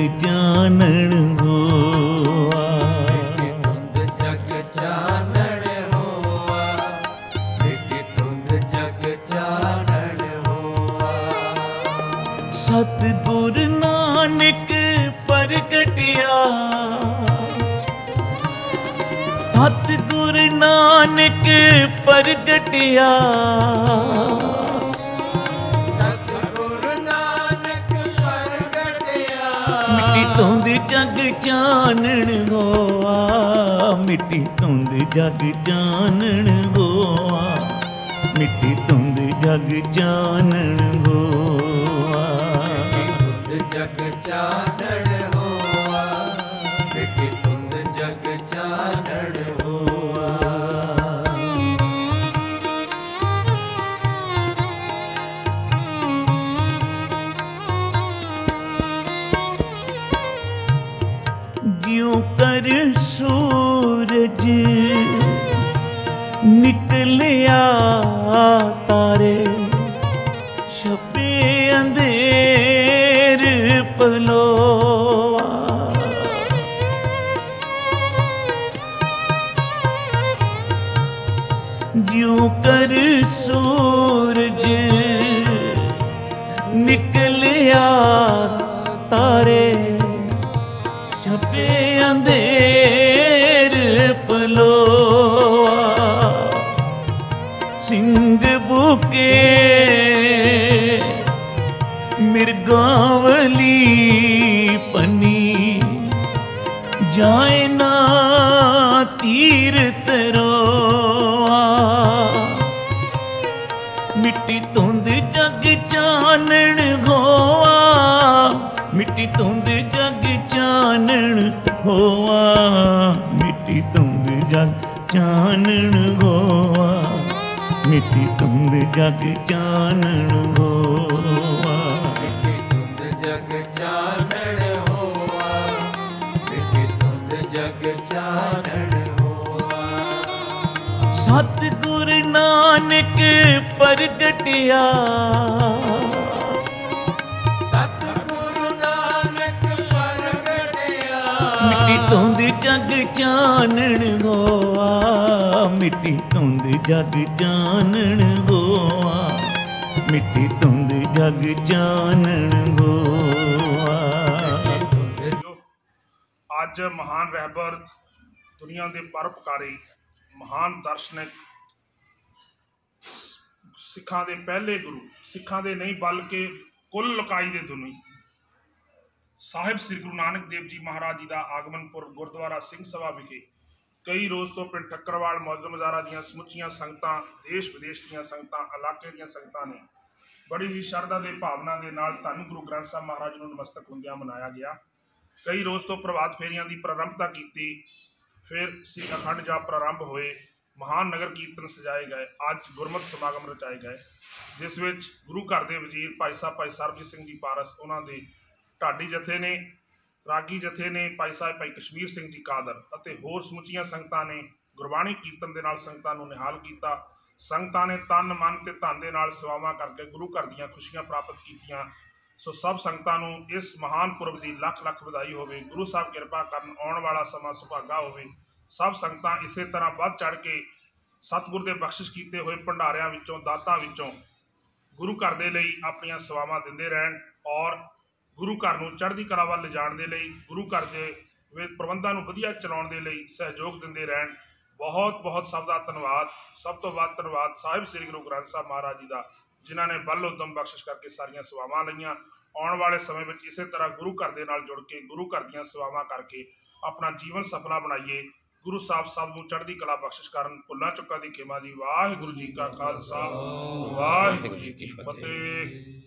जानन होआ। मिटी धुंध जग जानन होआ, मिटी धुंध जग जानन होआ। सतगुर नानक प्रगटिया, सतगुर नानक प्रगटिया। सतगुर नानक प्रगटिया, मिट्टी धुंध जग जानन होआ, मिट्टी धुंध जग जानन होआ, मिट्टी धुंध जग जानन होआ। धुंध जग जानन होआ, मिटी धुंध जग जानन होआ। ज्यों कर सूरज निकलिया तारे, छपे अंधेर पलोआ। ज्यों कर सूरज निकलिया तारे, छपे अंधेर पलोआ। सिंह बुके मिर्गावली पनी, जाए ना तीरथ रोआ। मिट्टी धुंध जग जानन होआ, मिट्टी धुंध जग जानन होआ, मिट्टी धुंध जग जानन होआ, मिट्टी धुंध जग जानन होआ। मिटी धुंध जग जानन होआ, मिटी धुंध जग जानन होआ। सतगुर नानक प्रगटिया, सतगुरु नानक प्रगटिया। मिट्टी धुंध जग जानन होआ, मिट्टी धुंध जग जानन होआ, मिट्टी धुंध जग जानन होआ। ਅੱਜ ਮਹਾਨ ਰਹਿਬਰ, ਦੁਨੀਆ ਦੇ ਪਰਉਪਕਾਰੀ, ਮਹਾਨ ਦਰਸ਼ਨਿਕ, ਸਿੱਖਾਂ ਦੇ ਪਹਿਲੇ ਗੁਰੂ, ਸਿੱਖਾਂ ਦੇ ਨਹੀਂ ਬਲਕਿ ਕੁੱਲ ਲੋਕਾਈ ਦੇ ਦੁਨੀ ਸਾਹਿਬ ਸ੍ਰੀ ਗੁਰੂ ਨਾਨਕ ਦੇਵ ਜੀ ਮਹਾਰਾਜ ਜੀ ਦਾ ਆਗਮਨ ਪੁਰਬ ਗੁਰਦੁਆਰਾ ਸਿੰਘ ਸਭਾ ਵਿਖੇ ਕਈ ਰੋਜ਼ ਤੋਂ ਪਿੰਡ ਠੱਕਰਵਾਲ ਮੌਜਮ ਹਜ਼ਾਰਾ ਦੀਆਂ ਸਮੁੱਚੀਆਂ ਸੰਗਤਾਂ, ਦੇਸ਼ ਵਿਦੇਸ਼ ਦੀਆਂ ਸੰਗਤਾਂ, ਇਲਾਕੇ ਦੀਆਂ ਸੰਗਤਾਂ ਨੇ ਬੜੀ ਹੀ ਸ਼ਰਧਾ ਦੇ ਭਾਵਨਾ ਦੇ ਨਾਲ ਧੰਨ ਗੁਰੂ ਗ੍ਰੰਥ ਸਾਹਿਬ ਮਹਾਰਾਜ ਨੂੰ ਨਮਸਤਕ ਹੁੰਦਿਆਂ ਮਨਾਇਆ ਗਿਆ। ਕਈ ਰੋਜ਼ ਤੋਂ ਪ੍ਰਭਾਤ ਫੇਰੀਆਂ ਦੀ ਪ੍ਰਾਰੰਭਤਾ ਕੀਤੀ, ਫਿਰ ਸ੍ਰੀ ਅਖੰਡ ਜਾਪ ਪ੍ਰਾਰੰਭ ਹੋਏ, ਮਹਾਨ ਨਗਰ ਕੀਰਤਨ ਸਜਾਏ ਗਏ, ਅੱਜ ਗੁਰਮਤਿ ਸਮਾਗਮ ਰਚਾਏ ਗਏ, ਜਿਸ ਵਿੱਚ ਗੁਰੂ ਘਰ ਦੇ ਵਜ਼ੀਰ ਭਾਈ ਸਾਹਿਬ ਭਾਈ ਸਰਬਜੀਤ ਸਿੰਘ ਜੀ ਪਾਰਸ, ਉਹਨਾਂ ਦੇ ਢਾਡੀ ਜਥੇ ਨੇ, ਰਾਗੀ ਜਥੇ ਨੇ, ਭਾਈ ਸਾਹਿਬ ਭਾਈ ਕਸ਼ਮੀਰ ਸਿੰਘ ਜੀ ਕਾਦਰ ਅਤੇ ਹੋਰ ਸਮੁੱਚੀਆਂ ਸੰਗਤਾਂ ਨੇ ਗੁਰਬਾਣੀ ਕੀਰਤਨ ਦੇ ਨਾਲ ਸੰਗਤਾਂ ਨੂੰ ਨਿਹਾਲ ਕੀਤਾ। ਸੰਗਤਾਂ ਨੇ ਤਨ ਮਨ ਤੇ ਧਨ ਦੇ ਨਾਲ ਸੇਵਾਵਾਂ ਕਰਕੇ ਗੁਰੂ ਘਰ ਦੀਆਂ ਖੁਸ਼ੀਆਂ ਪ੍ਰਾਪਤ ਕੀਤੀਆਂ। ਸੋ ਸਭ ਸੰਗਤਾਂ ਨੂੰ ਇਸ ਮਹਾਨ ਪੁਰਬ ਦੀ ਲੱਖ ਲੱਖ ਵਧਾਈ ਹੋਵੇ। ਗੁਰੂ ਸਾਹਿਬ ਕਿਰਪਾ ਕਰਨ, ਆਉਣ ਵਾਲਾ ਸਮਾਂ ਸੁਭਾਗਾ ਹੋਵੇ। ਸਭ ਸੰਗਤਾਂ ਇਸੇ ਤਰ੍ਹਾਂ ਵੱਧ ਚੜ੍ਹ ਕੇ ਸਤਿਗੁਰ ਦੇ ਬਖਸ਼ਿਸ਼ ਕੀਤੇ ਹੋਏ ਭੰਡਾਰਿਆਂ ਵਿੱਚੋਂ, ਦਾਤਾਂ ਵਿੱਚੋਂ ਗੁਰੂ ਘਰ ਦੇ ਲਈ ਆਪਣੀਆਂ ਸੇਵਾਵਾਂ ਦਿੰਦੇ ਰਹਿਣ ਔਰ ਗੁਰੂ ਘਰ ਨੂੰ ਚੜ੍ਹਦੀ ਕਲਾ ਵੱਲ ਲਿਜਾਣ ਦੇ ਲਈ, ਗੁਰੂ ਘਰ ਦੇ ਪ੍ਰਬੰਧਾਂ ਨੂੰ ਵਧੀਆ ਚਲਾਉਣ ਦੇ ਲਈ ਸਹਿਯੋਗ ਦਿੰਦੇ ਰਹਿਣ। ਬਹੁਤ ਬਹੁਤ ਸਭ ਦਾ ਧੰਨਵਾਦ। ਸਭ ਤੋਂ ਵੱਧ ਧੰਨਵਾਦ ਸਾਹਿਬ ਸ੍ਰੀ ਗੁਰੂ ਗ੍ਰੰਥ ਸਾਹਿਬ ਮਹਾਰਾਜ ਜੀ ਦਾ, ਜਿਨ੍ਹਾਂ ਨੇ ਬਲ ਉਦਮ ਬਖਸ਼ਿਸ਼ ਕਰਕੇ ਸਾਰੀਆਂ ਸੇਵਾਵਾਂ ਲਈਆਂ। ਆਉਣ ਵਾਲੇ ਸਮੇਂ ਵਿੱਚ ਇਸੇ ਤਰ੍ਹਾਂ ਗੁਰੂ ਘਰ ਦੇ ਨਾਲ ਜੁੜ ਕੇ, ਗੁਰੂ ਘਰ ਦੀਆਂ ਸੇਵਾਵਾਂ ਕਰਕੇ ਆਪਣਾ ਜੀਵਨ ਸਫਲਾ ਬਣਾਈਏ। ਗੁਰੂ ਸਾਹਿਬ ਸਭ ਨੂੰ ਚੜ੍ਹਦੀ ਕਲਾ ਬਖਸ਼ਿਸ਼ ਕਰਨ। ਭੁੱਲਾਂ ਚੁੱਕਾਂ ਦੀ ਖਿਮਾ ਦੀ। ਵਾਹਿਗੁਰੂ ਜੀ ਕਾ ਖਾਲਸਾ, ਵਾਹਿਗੁਰੂ ਜੀ ਕੀ ਫਤਿਹ।